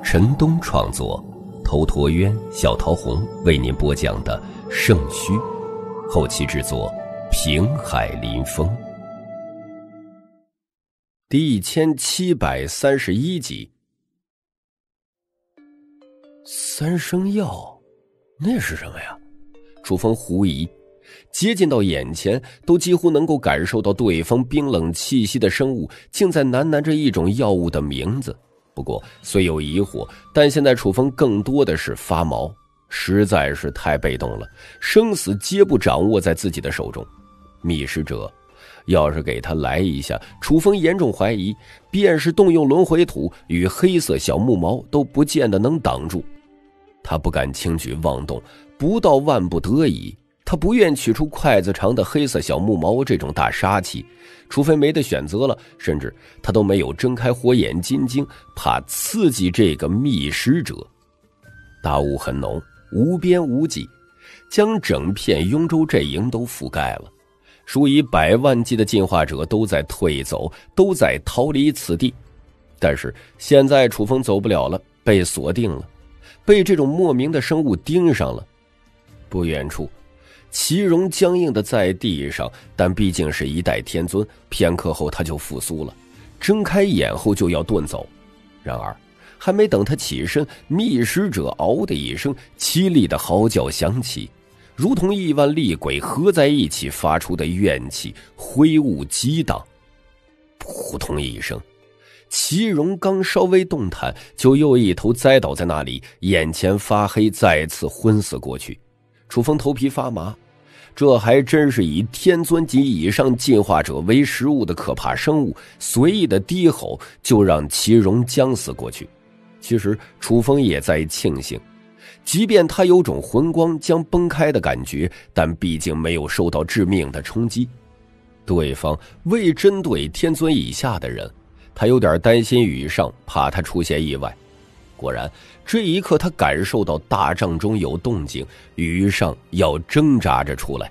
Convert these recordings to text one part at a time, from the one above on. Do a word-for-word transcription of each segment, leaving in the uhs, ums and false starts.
陈东创作，头陀渊、小桃红为您播讲的《圣虚》，后期制作平海林风，第一千七百三十一集。三生药，那是什么呀？楚风狐疑，接近到眼前，都几乎能够感受到对方冰冷气息的生物，竟在喃喃着一种药物的名字。不过虽有疑惑，但现在楚风更多的是发毛，实在是太被动了，生死皆不掌握在自己的手中。觅食者要是给他来一下，楚风严重怀疑，便是动用轮回土与黑色小木矛都不见得能挡住。他不敢轻举妄动，不到万不得已，他不愿取出筷子长的黑色小木矛这种大杀器，除非没得选择了，甚至他都没有睁开火眼金睛，怕刺激这个觅食者。大雾很浓，无边无际，将整片雍州阵营都覆盖了，数以百万计的进化者都在退走，都在逃离此地。但是现在楚风走不了了，被锁定了，被这种莫名的生物盯上了。不远处，祁荣僵硬的在地上，但毕竟是一代天尊，片刻后他就复苏了，睁开眼后就要遁走。然而还没等他起身，觅食者嗷的一声凄厉的嚎叫响起，如同亿万厉鬼合在一起发出的怨气，灰雾激荡。扑通一声，祁荣刚稍微动弹，就又一头栽倒在那里，眼前发黑，再次昏死过去。楚风头皮发麻，这还真是以天尊级以上进化者为食物的可怕生物，随意的低吼就让祁荣将死过去。其实楚风也在庆幸，即便他有种魂光将崩开的感觉，但毕竟没有受到致命的冲击。对方未针对天尊以下的人，他有点担心羽上，怕他出现意外。果然这一刻他感受到大帐中有动静，羽上要挣扎着出来。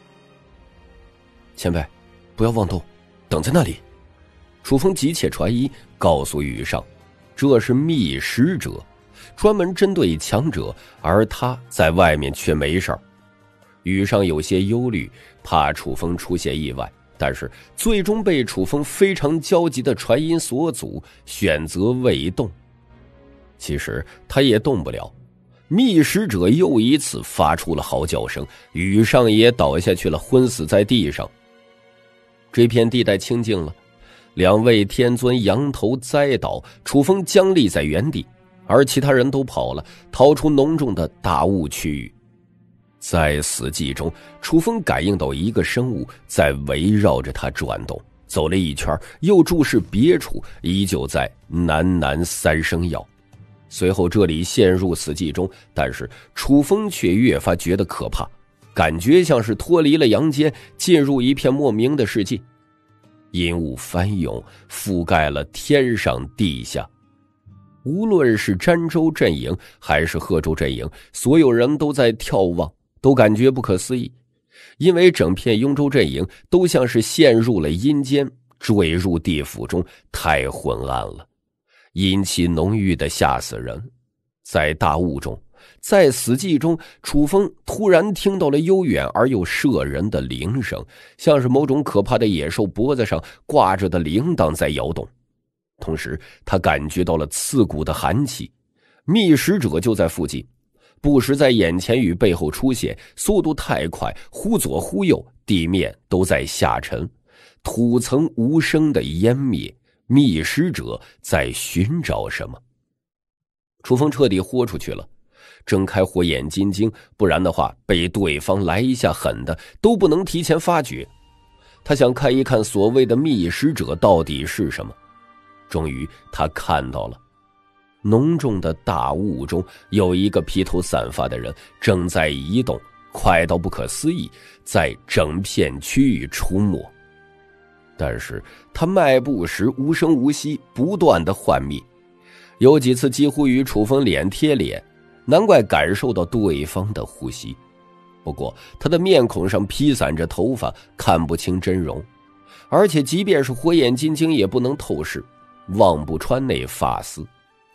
前辈，不要妄动，等在那里。楚风急切传音告诉羽上，这是觅食者，专门针对强者，而他在外面却没事儿。羽上有些忧虑，怕楚风出现意外，但是最终被楚风非常焦急的传音所阻，选择未动。其实他也动不了，觅食者又一次发出了嚎叫声，羽上也倒下去了，昏死在地上。这片地带清静了，两位天尊仰头栽倒，楚风僵立在原地，而其他人都跑了，逃出浓重的大雾区域。在死寂中，楚风感应到一个生物在围绕着他转动，走了一圈，又注视别处，依旧在喃喃三声药。随后这里陷入死寂中，但是楚风却越发觉得可怕，感觉像是脱离了阳间，进入一片莫名的世界。阴雾翻涌，覆盖了天上地下。无论是儋州阵营还是贺州阵营，所有人都在眺望，都感觉不可思议，因为整片雍州阵营都像是陷入了阴间，坠入地府中，太昏暗了，阴气浓郁的吓死人。在大雾中，在死寂中，楚风突然听到了悠远而又摄人的铃声，像是某种可怕的野兽脖子上挂着的铃铛在摇动。同时他感觉到了刺骨的寒气，觅食者就在附近，不时在眼前与背后出现，速度太快，忽左忽右，地面都在下沉，土层无声的湮灭。觅食者在寻找什么？楚风彻底豁出去了，睁开火眼金睛，不然的话被对方来一下狠的都不能提前发觉。他想看一看所谓的觅食者到底是什么。终于他看到了，浓重的大雾中有一个披头散发的人正在移动，快到不可思议，在整片区域出没。但是他迈步时无声无息，不断的幻灭，有几次几乎与楚风脸贴脸，难怪感受到对方的呼吸。不过他的面孔上披散着头发，看不清真容，而且即便是火眼金睛也不能透视，望不穿那发丝。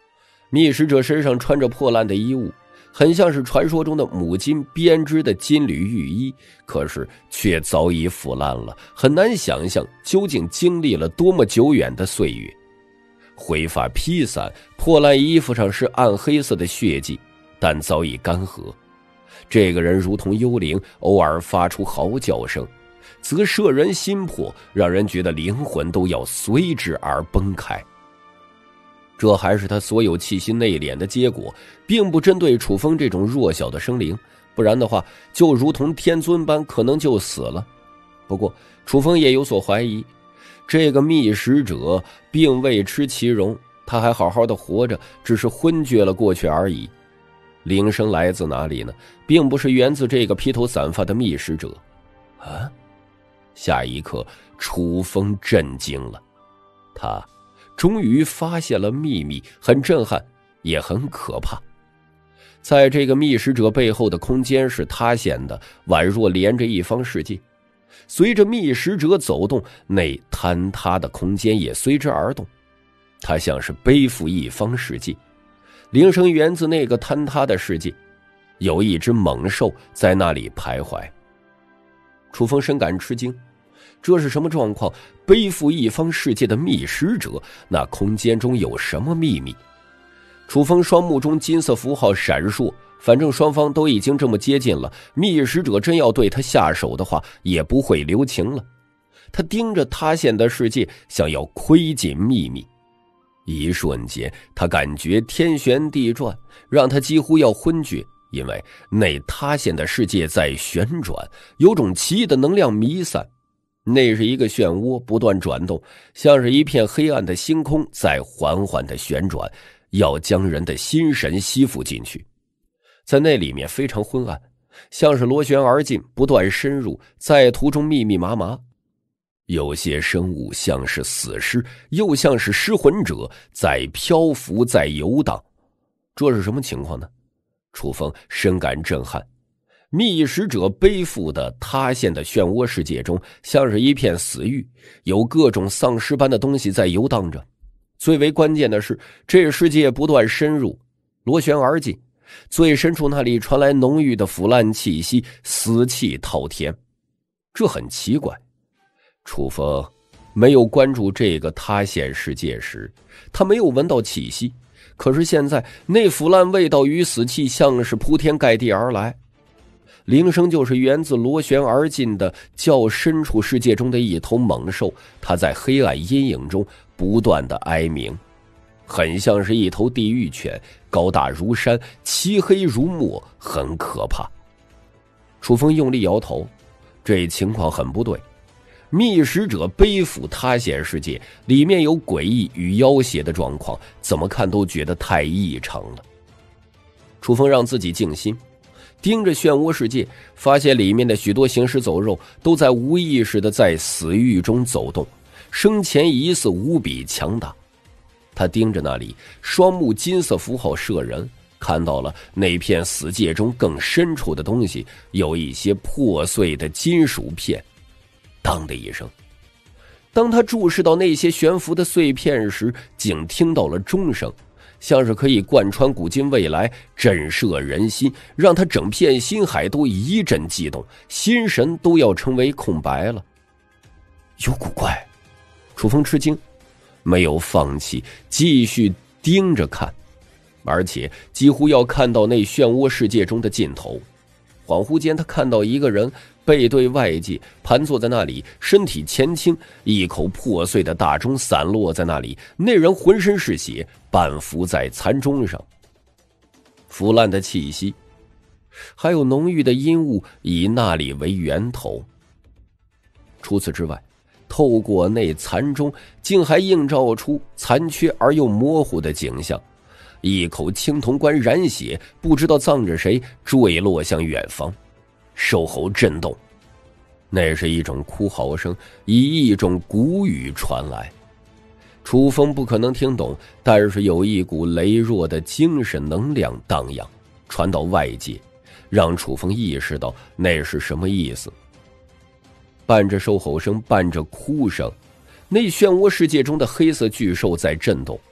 觅食者身上穿着破烂的衣物，很像是传说中的母亲编织的金缕玉衣，可是却早已腐烂了，很难想象究竟经历了多么久远的岁月。灰发披散，破烂衣服上是暗黑色的血迹，但早已干涸。这个人如同幽灵，偶尔发出嚎叫声，则摄人心魄，让人觉得灵魂都要随之而崩开。这还是他所有气息内敛的结果，并不针对楚风这种弱小的生灵，不然的话就如同天尊般可能就死了。不过楚风也有所怀疑，这个觅食者并未吃其容，他还好好的活着，只是昏厥了过去而已。铃声来自哪里呢？并不是源自这个披头散发的觅食者啊！下一刻楚风震惊了，他终于发现了秘密，很震撼，也很可怕。在这个觅食者背后的空间是塌陷的，宛若连着一方世界。随着觅食者走动，那坍塌的空间也随之而动，它像是背负一方世界。铃声源自那个坍塌的世界，有一只猛兽在那里徘徊。楚风深感吃惊，这是什么状况？背负一方世界的觅食者，那空间中有什么秘密？楚风双目中金色符号闪烁，反正双方都已经这么接近了，觅食者真要对他下手的话，也不会留情了。他盯着塌陷的世界，想要窥尽秘密。一瞬间，他感觉天旋地转，让他几乎要昏厥，因为那塌陷的世界在旋转，有种奇异的能量弥散。那是一个漩涡，不断转动，像是一片黑暗的星空在缓缓地旋转，要将人的心神吸附进去。在那里面非常昏暗，像是螺旋而进，不断深入，在途中密密麻麻。有些生物像是死尸，又像是失魂者，在漂浮，在游荡。这是什么情况呢？楚风深感震撼。觅食者背负的塌陷的漩涡世界中，像是一片死域，有各种丧尸般的东西在游荡着。最为关键的是，这世界不断深入，螺旋而进，最深处那里传来浓郁的腐烂气息，死气滔天。这很奇怪。楚风没有关注这个塌陷世界时，他没有闻到气息，可是现在那腐烂味道与死气像是铺天盖地而来。铃声就是源自螺旋而进的较深处世界中的一头猛兽，它在黑暗阴影中不断的哀鸣，很像是一头地狱犬，高大如山，漆黑如墨，很可怕。楚风用力摇头，这情况很不对。觅食者背负塌陷世界，里面有诡异与要挟的状况，怎么看都觉得太异常了。楚风让自己静心，盯着漩涡世界，发现里面的许多行尸走肉都在无意识的在死域中走动，生前疑似无比强大。他盯着那里，双目金色符号射人，看到了那片死界中更深处的东西，有一些破碎的金属片。当的一声，当他注视到那些悬浮的碎片时，竟听到了钟声，像是可以贯穿古今未来，震慑人心，让他整片心海都一阵悸动，心神都要成为空白了。有古怪！楚风吃惊，没有放弃，继续盯着看，而且几乎要看到那漩涡世界中的尽头。恍惚间，他看到一个人背对外界，盘坐在那里，身体前倾，一口破碎的大钟散落在那里，那人浑身是血，半伏在残钟上。腐烂的气息，还有浓郁的阴雾以那里为源头。除此之外，透过那残钟，竟还映照出残缺而又模糊的景象。一口青铜棺染血，不知道葬着谁，坠落向远方。兽吼震动，那是一种哭嚎声，以一种古语传来。楚风不可能听懂，但是有一股羸弱的精神能量荡漾，传到外界，让楚风意识到那是什么意思。伴着兽吼声，伴着哭声，那漩涡世界中的黑色巨兽在震动。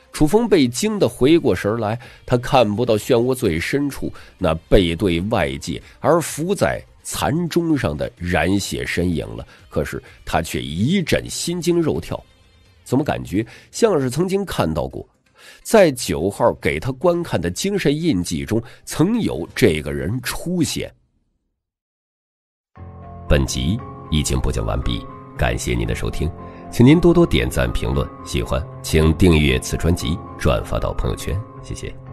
楚风被惊得回过神来，他看不到漩涡最深处那背对外界而浮在残中上的染血身影了。可是他却一阵心惊肉跳，怎么感觉像是曾经看到过，在九号给他观看的精神印记中曾有这个人出现。本集已经播讲完毕，感谢您的收听，请您多多点赞评论，喜欢请订阅此专辑，转发到朋友圈，谢谢。